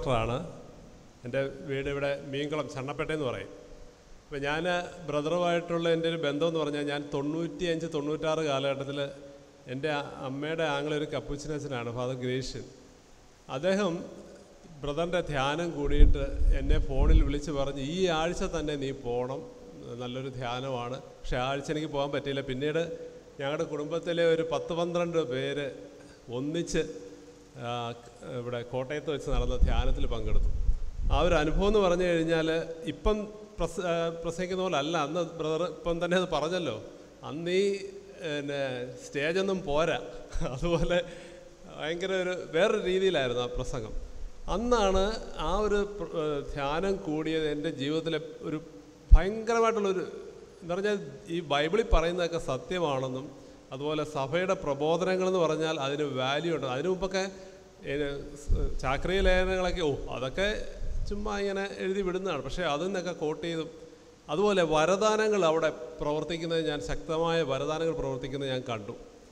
ഡയറക്ടറാണ്. എൻ്റെ വീട് ഇവിടെ മീൻകുളം ചണ്ണപ്പേട്ടയെന്ന് പറയും. അപ്പോൾ ഞാൻ ബ്രദറുമായിട്ടുള്ള എൻ്റെ ഒരു ബന്ധമെന്ന് പറഞ്ഞാൽ ഞാൻ 95-96 കാലഘട്ടത്തിൽ എൻ്റെ അമ്മയുടെ ആങ്ങളെ ഒരു കപ്പുച്ചിനച്ചനാണ്, ഫാദർ ഗ്രേഷ്യൻ. അദ്ദേഹം ബ്രദറിൻ്റെ ധ്യാനം കൂടിയിട്ട് എന്നെ ഫോണിൽ വിളിച്ച് പറഞ്ഞ് ഈ ആഴ്ച തന്നെ നീ പോകണം, നല്ലൊരു ധ്യാനമാണ്. പക്ഷേ ആഴ്ച എനിക്ക് പോകാൻ പറ്റിയില്ല. പിന്നീട് ഞങ്ങളുടെ കുടുംബത്തിലെ ഒരു 10-12 പേര് ഒന്നിച്ച് ഇവിടെ കോട്ടയത്ത് വെച്ച് നടന്ന ധ്യാനത്തിൽ പങ്കെടുത്തു. ആ ഒരു അനുഭവം എന്ന് പറഞ്ഞു കഴിഞ്ഞാൽ ഇപ്പം പ്രസംഗിക്കുന്ന പോലെ അല്ല. അന്ന് ബ്രദർ ഇപ്പം തന്നെ അത് പറഞ്ഞല്ലോ, അന്ന് ഈ സ്റ്റേജൊന്നും പോരാ, അതുപോലെ ഭയങ്കര ഒരു വേറൊരു രീതിയിലായിരുന്നു ആ പ്രസംഗം. അന്നാണ് ആ ഒരു ധ്യാനം കൂടിയത് എൻ്റെ ജീവിതത്തിലെ ഒരു ഭയങ്കരമായിട്ടുള്ളൊരു എന്ന് പറഞ്ഞാൽ ഈ ബൈബിളിൽ പറയുന്നതൊക്കെ സത്യമാണെന്നും അതുപോലെ സഭയുടെ പ്രബോധനങ്ങളെന്ന് പറഞ്ഞാൽ അതിന് വാല്യൂ ഉണ്ട്. അതിനു മുമ്പൊക്കെ ചാക്രിക ലേഖനങ്ങളൊക്കെ അതൊക്കെ ചുമ്മാ ഇങ്ങനെ എഴുതി വിടുന്നതാണ്. പക്ഷേ അതിൽ നിന്നൊക്കെ കോട്ട് ചെയ്തും അതുപോലെ വരദാനങ്ങൾ അവിടെ പ്രവർത്തിക്കുന്നത് ഞാൻ ശക്തമായ വരദാനങ്ങൾ പ്രവർത്തിക്കുന്നത് ഞാൻ കണ്ടു.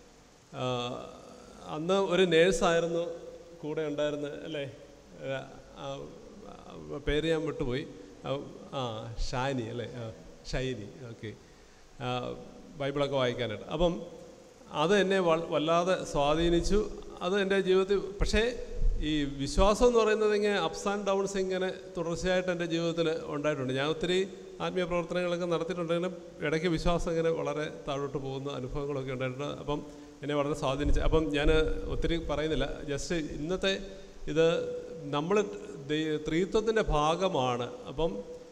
അന്ന് ഒരു നേഴ്സായിരുന്നു കൂടെ ഉണ്ടായിരുന്നത് അല്ലേ, പേര് ഞാൻ വിട്ടുപോയി. ഷാനി അല്ലേ, ഷൈനി. ഓക്കെ, ബൈബിളൊക്കെ വായിക്കാനായിട്ട്. അപ്പം അത് എന്നെ വല്ലാതെ സ്വാധീനിച്ചു. അത് എൻ്റെ ജീവിതത്തിൽ പക്ഷേ ഈ വിശ്വാസം എന്ന് പറയുന്നത് ഇങ്ങനെ അപ്സ് ആൻഡ് ഡൗൺസ് ഇങ്ങനെ തുടർച്ചയായിട്ട് എൻ്റെ ജീവിതത്തിൽ ഉണ്ടായിട്ടുണ്ട്. ഞാൻ ഒത്തിരി ആത്മീയ പ്രവർത്തനങ്ങളൊക്കെ നടത്തിയിട്ടുണ്ടെങ്കിലും ഇടയ്ക്ക് വിശ്വാസം ഇങ്ങനെ വളരെ താഴോട്ട് പോകുന്ന അനുഭവങ്ങളൊക്കെ ഉണ്ടായിട്ടുണ്ട്. അപ്പം എന്നെ വളരെ സ്വാധീനിച്ചു. അപ്പം ഞാൻ ഒത്തിരി പറയുന്നില്ല, ജസ്റ്റ് ഇന്നത്തെ ഇത് നമ്മൾ ത്രിത്വത്തിൻ്റെ ഭാഗമാണ്. അപ്പം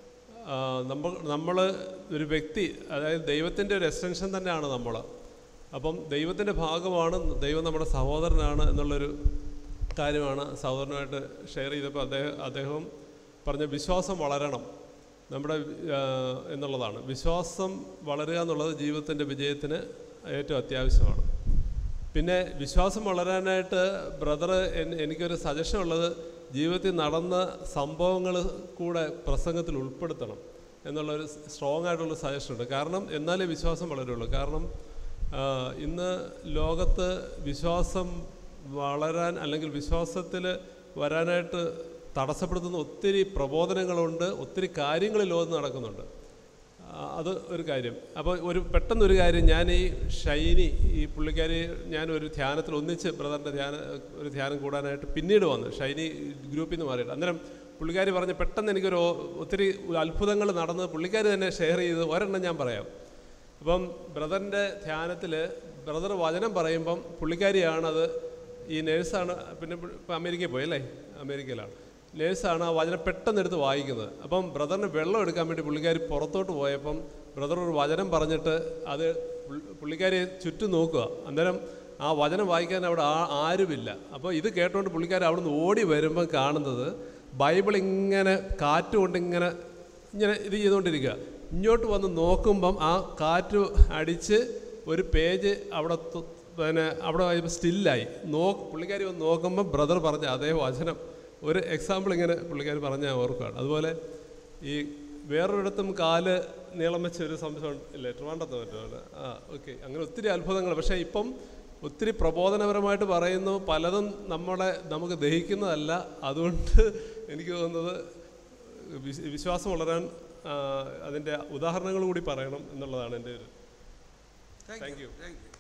നമ്മൾ ഒരു വ്യക്തി, അതായത് ദൈവത്തിൻ്റെ ഒരു എക്സ്റ്റൻഷൻ തന്നെയാണ് നമ്മൾ. അപ്പം ദൈവത്തിൻ്റെ ഭാഗമാണ്, ദൈവം നമ്മുടെ സഹോദരനാണ് എന്നുള്ളൊരു കാര്യമാണ് സഹോദരനുമായിട്ട് ഷെയർ ചെയ്തപ്പോൾ അദ്ദേഹം പറഞ്ഞ വിശ്വാസം വളരണം നമ്മുടെ എന്നുള്ളതാണ്. വിശ്വാസം വളരുക എന്നുള്ളത് ജീവിതത്തിൻ്റെ വിജയത്തിന് ഏറ്റവും അത്യാവശ്യമാണ്. പിന്നെ വിശ്വാസം വളരാനായിട്ട് ബ്രദർ എനിക്കൊരു സജഷൻ ഉള്ളത്, ജീവിതത്തിൽ നടന്ന സംഭവങ്ങൾ കൂടെ പ്രസംഗത്തിൽ ഉൾപ്പെടുത്തണം എന്നുള്ളൊരു സ്ട്രോങ് ആയിട്ടുള്ള സജഷൻ ഉണ്ട്. കാരണം എന്നാലേ വിശ്വാസം വളരുള്ളൂ. കാരണം ഇന്ന് ലോകത്ത് വിശ്വാസം വളരാൻ അല്ലെങ്കിൽ വിശ്വാസത്തിൽ വരാനായിട്ട് തടസ്സപ്പെടുത്തുന്ന ഒത്തിരി പ്രബോധനങ്ങളുണ്ട്, ഒത്തിരി കാര്യങ്ങൾ ലോകത്ത് നടക്കുന്നുണ്ട്. അത് ഒരു കാര്യം. അപ്പോൾ പെട്ടെന്നൊരു കാര്യം, ഞാൻ ഈ ഷൈനി ഈ പുള്ളിക്കാരി ഞാനൊരു ധ്യാനത്തിൽ ഒന്നിച്ച് ബ്രദറിൻ്റെ ഒരു ധ്യാനം കൂടാനായിട്ട് പിന്നീട് വന്നു, ഷൈനി ഗ്രൂപ്പിൽ നിന്ന് മാറിയിട്ട്. അന്നേരം പുള്ളിക്കാരി പറഞ്ഞ് പെട്ടെന്ന് എനിക്കൊരു ഒത്തിരി അത്ഭുതങ്ങൾ നടന്ന് പുള്ളിക്കാരി തന്നെ ഷെയർ ചെയ്ത് ഒരെണ്ണം ഞാൻ പറയാം. അപ്പം ബ്രദറിൻ്റെ ധ്യാനത്തിൽ ബ്രദർ വചനം പറയുമ്പം പുള്ളിക്കാരിയാണത്, ഈ നേഴ്സാണ്, പിന്നെ ഇപ്പം അമേരിക്കയിൽ പോയി അല്ലേ, അമേരിക്കയിലാണ്, നേഴ്സാണ് ആ വചനം പെട്ടെന്ന് എടുത്ത് വായിക്കുന്നത്. അപ്പം ബ്രദറിന് വെള്ളം എടുക്കാൻ വേണ്ടി പുള്ളിക്കാരി പുറത്തോട്ട് പോയപ്പം ബ്രദർ ഒരു വചനം പറഞ്ഞിട്ട് അത് പുള്ളിക്കാരി ചുറ്റും നോക്കുക. അന്നേരം ആ വചനം വായിക്കാൻ അവിടെ ആരുമില്ല. അപ്പോൾ ഇത് കേട്ടുകൊണ്ട് പുള്ളിക്കാരി അവിടെ നിന്ന് ഓടി വരുമ്പം കാണുന്നത് ബൈബിൾ ഇങ്ങനെ കാറ്റുകൊണ്ട് ഇങ്ങനെ ഇത് ചെയ്തുകൊണ്ടിരിക്കുക. ഇങ്ങോട്ട് വന്ന് നോക്കുമ്പം ആ കാറ്റ് അടിച്ച് ഒരു പേജ് അവിടെ അവിടെ സ്റ്റില്ലായി. പുള്ളിക്കാരി വന്ന് നോക്കുമ്പം ബ്രദർ പറഞ്ഞ അതേ വചനം ഒരു എക്സാമ്പിൾ ഇങ്ങനെ പുള്ളിക്കാർ പറഞ്ഞാൽ ഓർക്കുകയാണ്. അതുപോലെ ഈ വേറൊരിടത്തും കാല് നീളം വെച്ച ഒരു സംശയം ഇല്ലേ, ട്രിവാൻഡ്രത്ത് പറ്റുമല്ലോ. ഓക്കെ, അങ്ങനെ ഒത്തിരി അത്ഭുതങ്ങൾ. പക്ഷേ ഇപ്പം ഒത്തിരി പ്രബോധനപരമായിട്ട് പറയുന്നു, പലതും നമുക്ക് ദഹിക്കുന്നതല്ല. അതുകൊണ്ട് എനിക്ക് തോന്നുന്നത് വിശ്വാസം വളരാൻ അതിൻ്റെ ഉദാഹരണങ്ങൾ കൂടി പറയണം എന്നുള്ളതാണ് എൻ്റെ ഒരു. Thank U.